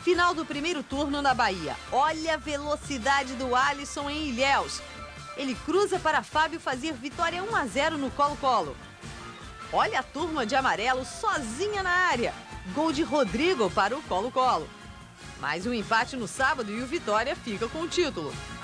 Final do primeiro turno na Bahia. Olha a velocidade do Alisson em Ilhéus. Ele cruza para Fábio fazer vitória 1-0 no Colo-Colo. Olha a turma de amarelo sozinha na área. Gol de Rodrigo para o Colo-Colo. Mais um empate no sábado e o Vitória fica com o título.